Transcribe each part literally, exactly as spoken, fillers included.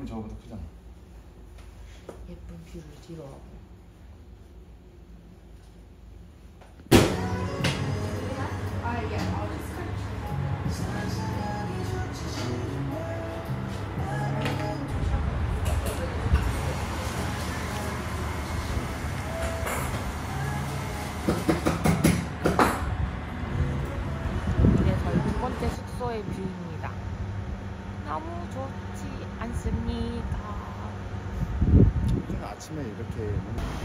건물이 저거보다 크잖아. 예쁜 뷰를 뒤로하고. 이게 저희 두 번째 숙소의 뷰입니다. 너무 좋지 않습니까? 아침에 이렇게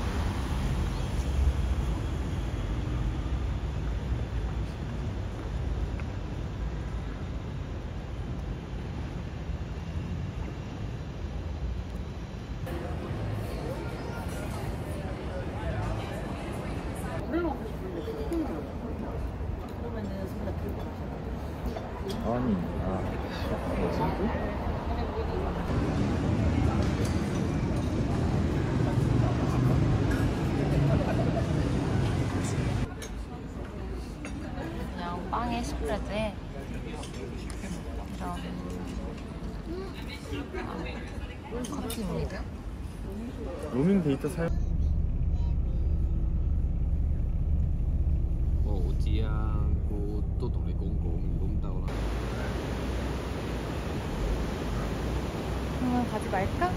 아니, 아, 그냥 빵에 스프레드에 이런 커피입니다. 로밍 데이터 사용. ồ chị cô tôi tụi này cũng cũng cũng tao là 그러면 가지 말까?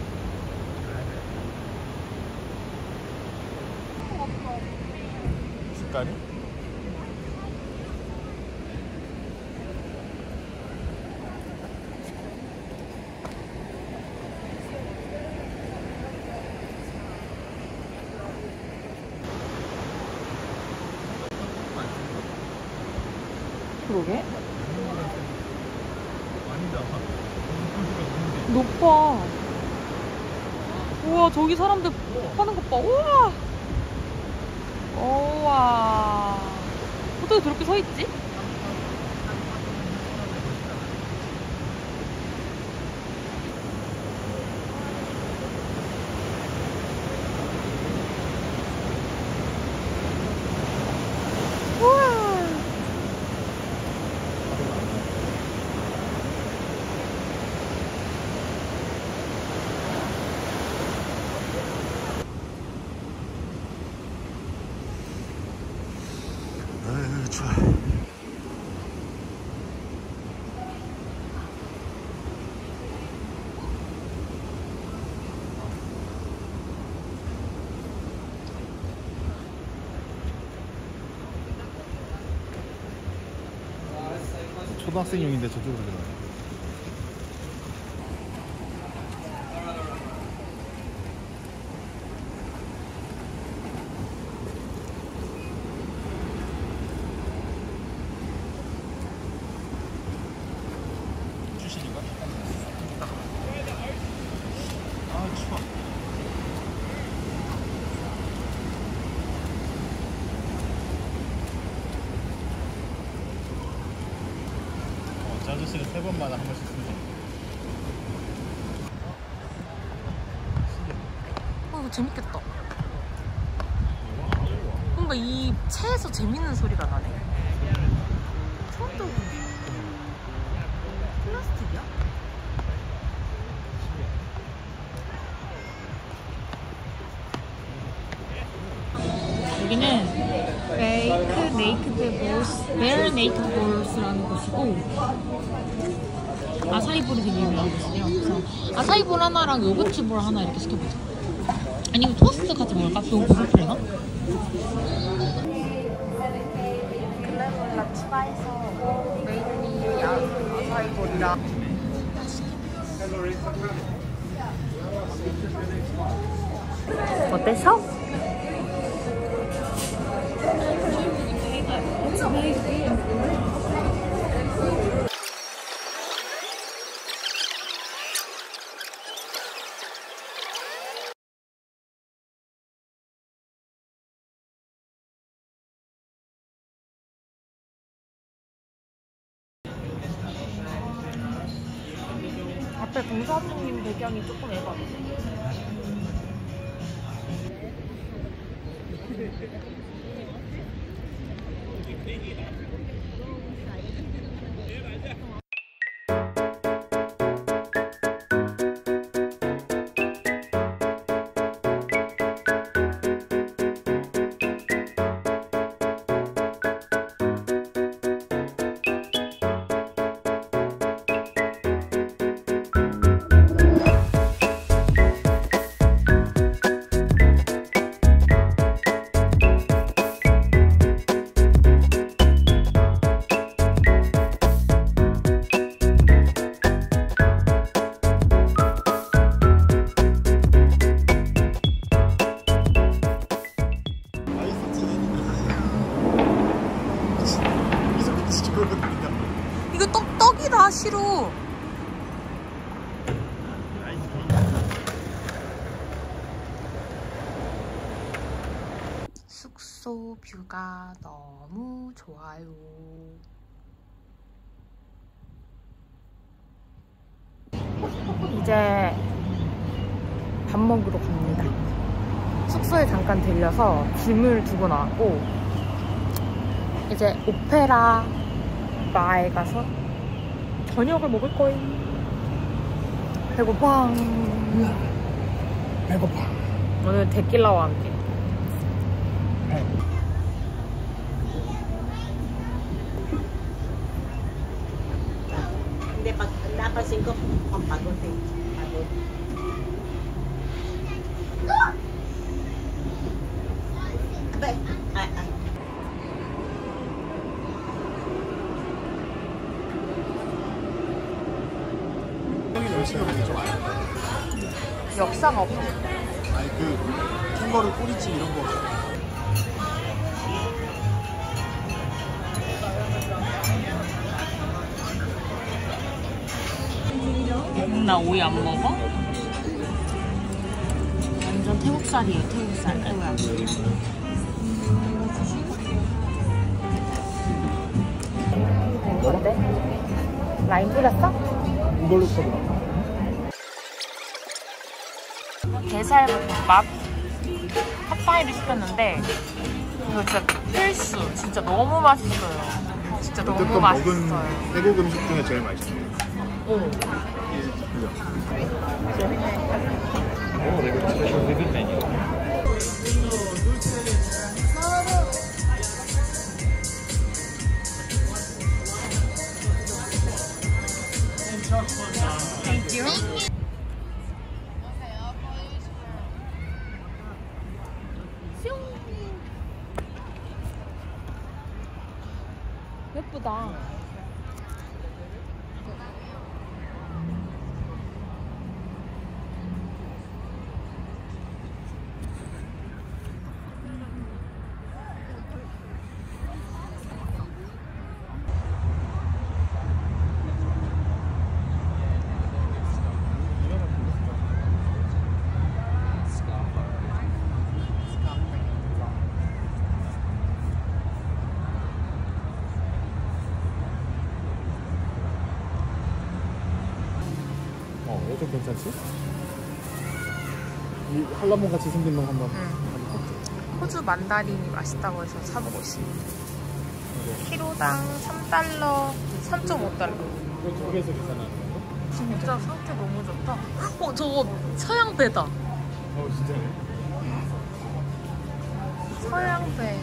색깔이? 그러게. 높아. 우와, 저기 사람들 파는 것 봐. 우와. 우와. 어떻게 저렇게 서 있지? 우와. 아유, 좋아. 초등학생용인데 저쪽으로 들어가요. 아, 추워. 어, 저 아저씨는 세 번마다 한 번씩 씁니다. 어, 이거 재밌겠다. 뭔가 이 차에서 재밌는 소리가 나네. 처음 들어보네. 플라스틱이야? 여기는 베이크 네이크드 볼스, 베어 네이크드 볼스라는 곳이고 아사이볼이 되게 유명한 곳이에요. 그래서 아사이볼 하나랑 요거트볼 하나 이렇게 시켜보자. 아니면 토스트 같이 먹을까? 너무 배고플려나? 글래놀라 추가해서 메인이 아사이볼이랑 어땠어? 앞에 공사주님 배경이 조금 에바네. 숙소 뷰가 너무 좋아요. 이제 밥 먹으러 갑니다. 숙소에 잠깐 들려서 짐을 두고 나왔고 이제 오페라 바에 가서 저녁을 먹을 거예요. 배고파. 배고파. 오늘 데킬라와 함께. Hindi, pag napansin ko, ang pagod eh. Pagod. Abay, ay, ay. 열심히 하는 게 좋아요. 역사가 없어. 아니 그 캥거루 꼬리찜 이런 거. 나 오이 안 먹어? 완전 태국살이에요, 태국살. 아이고야. 어때? 라임 뿌렸어? 이걸로 써봐. 게살볶음밥 핫바이를 시켰는데 이거 진짜 필수. 진짜 너무 맛있어요. 진짜 너무 여태껏 맛있어요. 먹은 태국 음식 중에 제일 맛있어요. 오. 그죠? 오, 이거 스페셜 리뷰 메뉴. Thank you. 예쁘다. 어, 이거 좀 괜찮지? 이 한라봉 같이 생긴 놈 한번. 응. 호주 만다린이 맛있다고 해서 사보고 있습니다. 키로당 삼 달러, 삼 점 오 달러. 이거 저기에서 계산하는 거? 진짜 상태 너무 좋다. 어, 저거 서양배다. 어, 진짜네. 서양배.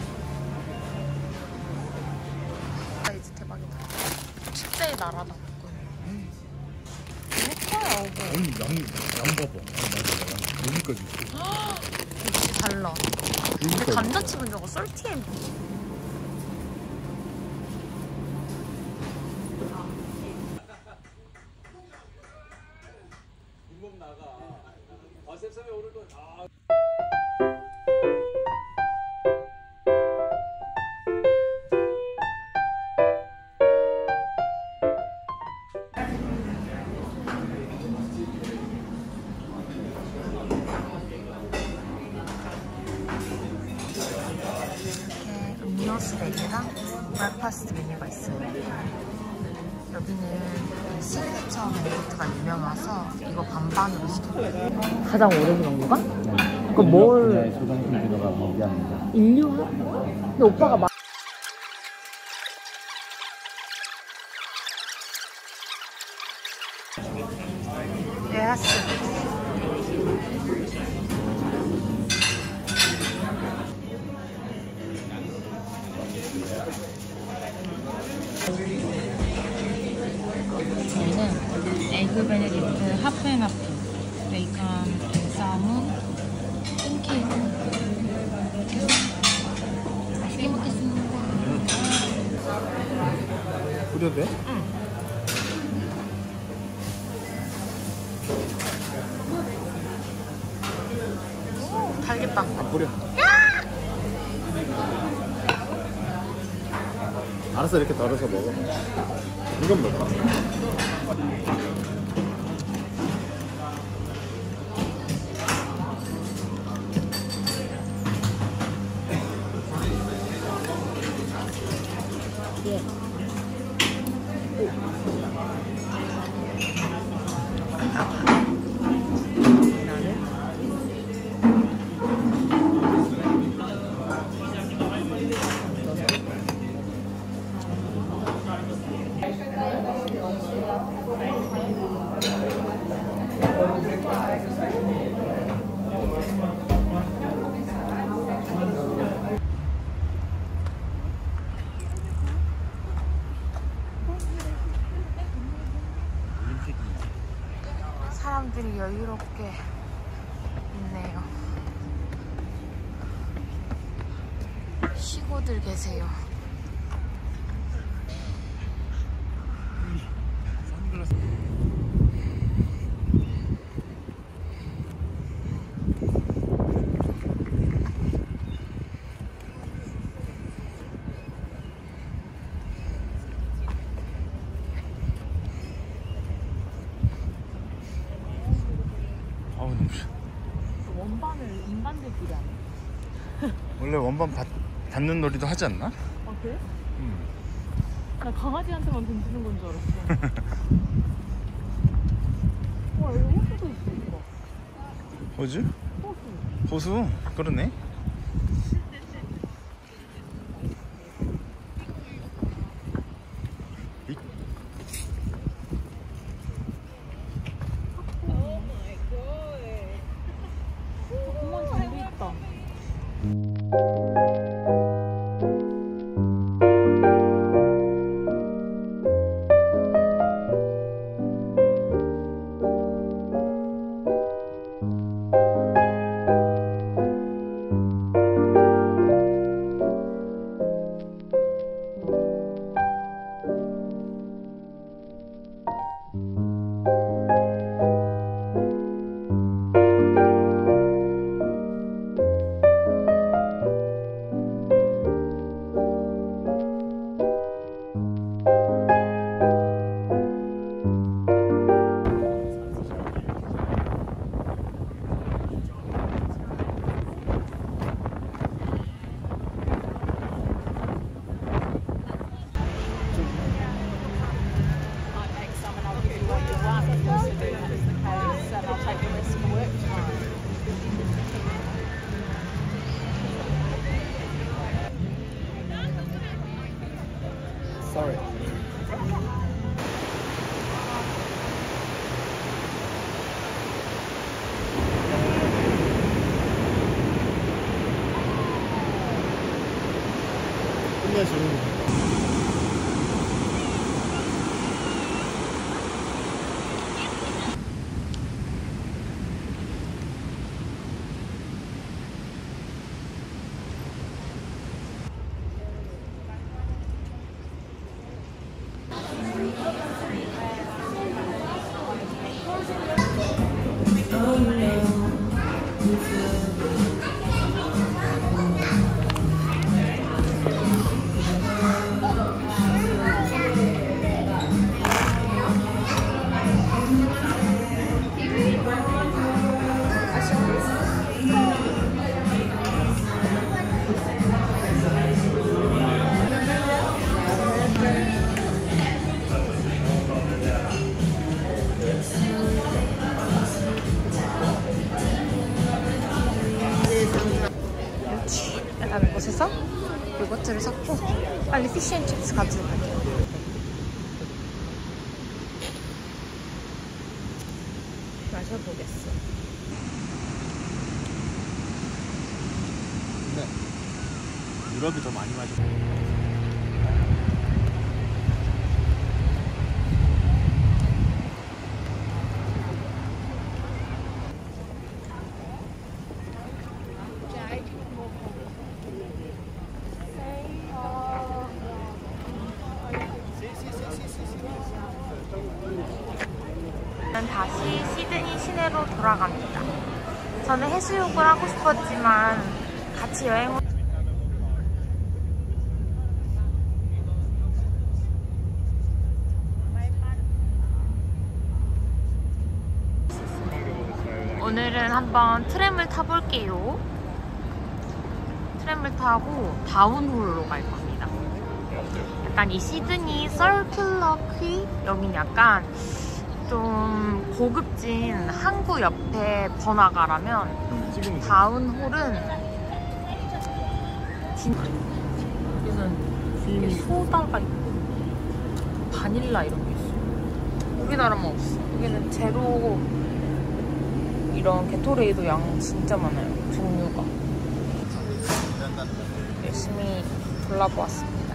사이즈 대박이다. 축제의 나라다. 예뻐요, 오고. 아니, 양, 양 봐봐. 아, 맞아. 여기까지 있어. 역시 달라. 근데 여기까지 감자칩은 저거 썰티에 음료수 메뉴랑 브렉퍼스트 메뉴가 있어요. 여기는 시그니처 메뉴가 유명해서 이거 반반으로 시켰어요. 가장 오래 기는 건가? 그 뭘? 소장품 들어가 먹기합니다. 인류학? 근데 오빠가 막 예스. 저희는 에그 베네딕트 하프앤하프, 베이컨, 쌀문, 팬케이크 맛있게 먹겠습니다. 뿌려도 돼? 응. 오, 달겠다. 안 뿌려. 알았어, 이렇게 덜어서 먹어. 이건 뭘까? 사람들이 여유롭게 있네요. 쉬고들 계세요. 아우 너무 싫어. 원반을 인반들끼리 하네. 원래 원반 받, 닿는 놀이도 하지 않나? 아 그래? 응. 나 강아지한테만 던지는 건 줄 알았어. 와 여기 호수도 있어 이거. 호주? 호수. 호수? 그러네. 이- 공원 잘돼 있다. Sorry. 끝내줘. 라는 곳에서 요거트를 샀고 빨리 피쉬앤칩스 가지고 갈게요. 마셔보겠어. 네. 유럽이 더 많이 마셔. 저는 다시 시드니 시내로 돌아갑니다. 저는 해수욕을 하고 싶었지만 같이 여행을 오늘은 한번 트램을 타볼게요. 트램을 타고 다운홀로 갈 겁니다. 약간 이 시드니 서큘러 퀴 여긴 약간 좀 고급진 항구 옆에 번화가라면 다운홀은 진 여기는 소다가 있고 바닐라 이런 게 있어. 우리나라만 없어. 여기는 제로 이런 게토레이도 양 진짜 많아요. 종류가. 열심히 골라보았습니다.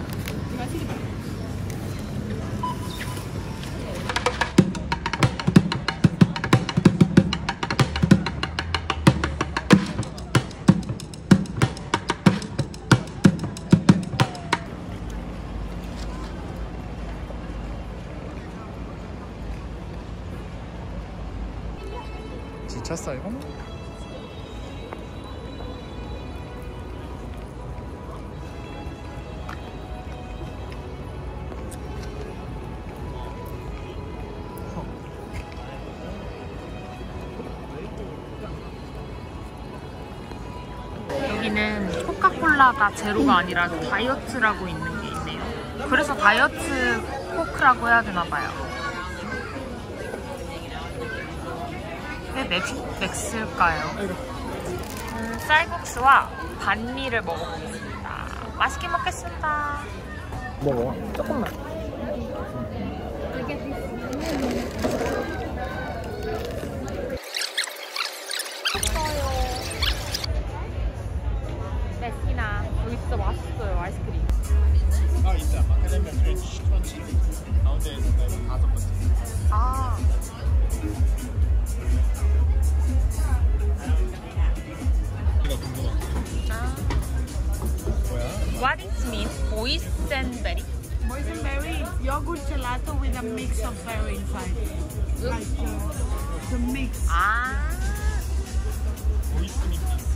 미쳤어 이거? 여기는 코카콜라가 제로가 아니라 다이어트라고 있는 게 있네요. 그래서 다이어트 코크라고 해야 되나 봐요. 왜 맥, 맥스일까요? 음, 쌀국수와 반미를 먹어보겠습니다. 맛있게 먹겠습니다. 먹어. 조금만. 메시나 여기 진짜 맛있어요. 아이스크림. 아 있다. 마카데미아 크런치 크런치 가운데 있는 거 다섯 번째. 아. 이거 궁금하다. 아. 뭐야? What is mean? 보이센베리? Boysenberry is yogurt gelato with a mix of berry inside. Like uh, the mix. 아. 보이스니 피스.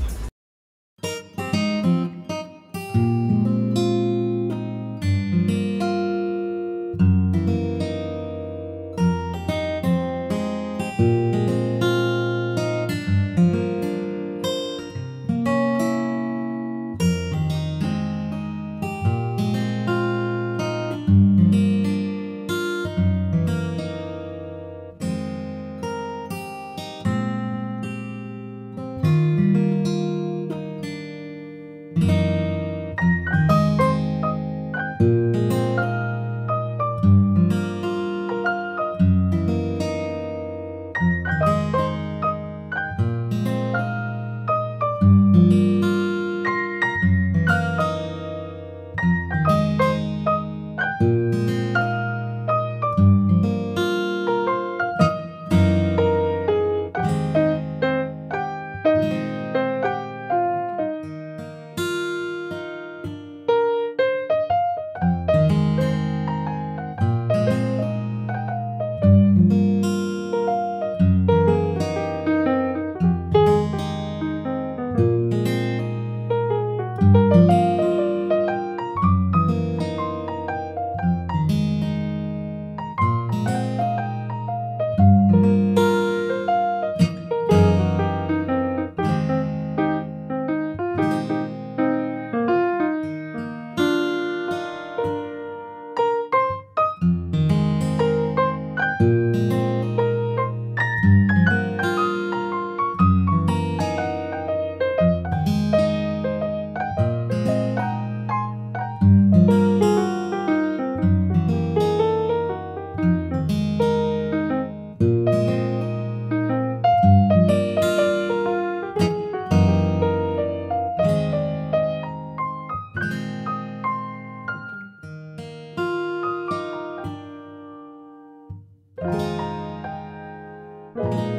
음.